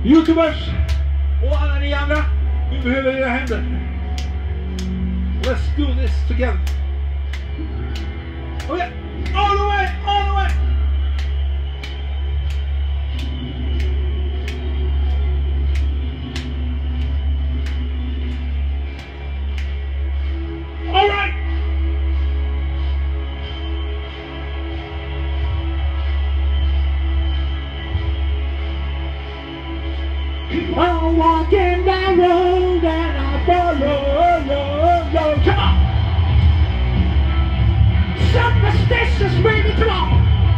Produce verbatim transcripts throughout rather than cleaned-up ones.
Youtubers och alla ni andra, vi behöver era händer. Let's do this together. Oh yeah, all the way, all the way. All right. I'm walking down the road and I follow. Come on. Superstitious, baby, come on.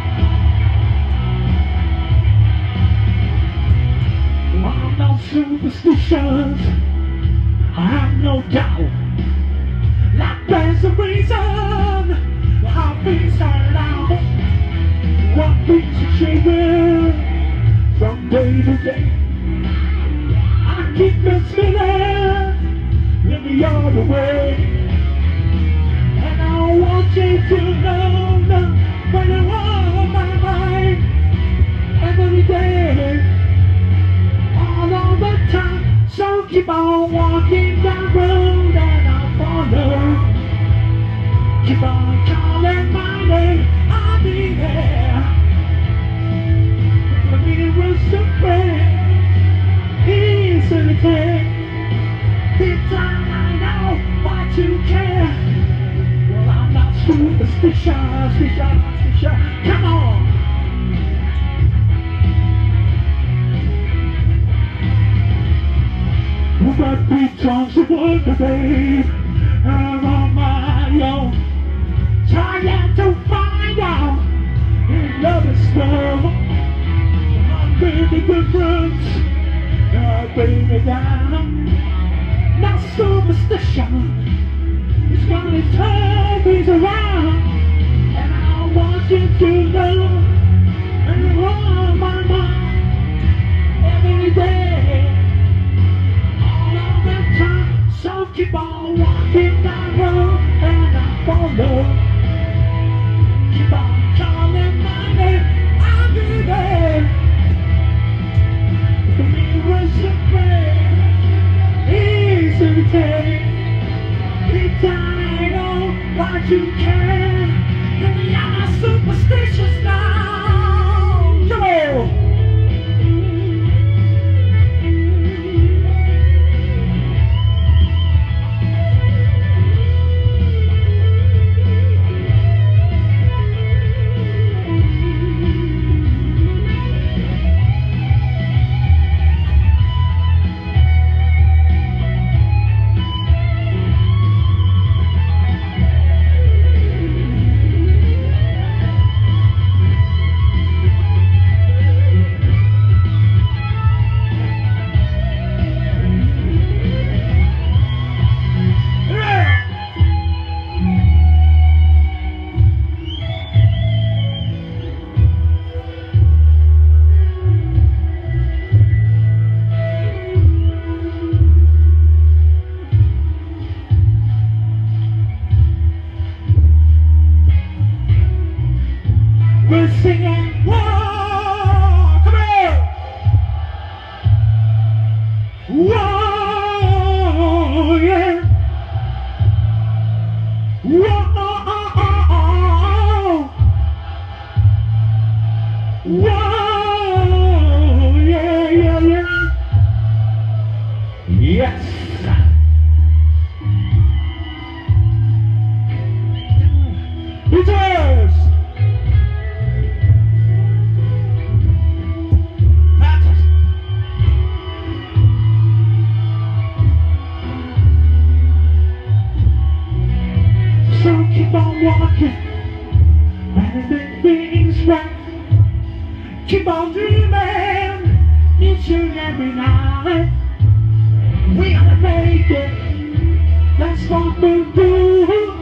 I'm no superstitious, I have no doubt. Like there's a reason how things turn out. What things are changing from day to day. I keep it spinning in the other way. And I want you to know that when you're on my mind every day, all of the time. So keep on walking down the road and I'll follow. Keep on calling my name, I'll be there. The mirror's so bright, easy to take. Deep down I know what you care. Well, I'm not superstitious, stitious, stitious. Come on. But be times of wonder, babe, I'm on my own, trying to find out in love is love. I'm the difference, uh, baby, down. Not superstition, it's gonna turn things around. And I want you to know, and you're on my mind every day. So keep on walking down the road and I follow. Keep on calling my name, I'll be there. The mirror's a friend, easy to take. Deep down I know what you can. And I'm not superstitious now. Come on. We're singing, whoa, come here, whoa, yeah, whoa, whoa, yeah, yeah, yeah, yes. Beatles! So keep on walking and make things right. Keep on dreaming each and every night. We gotta make it, that's what we do.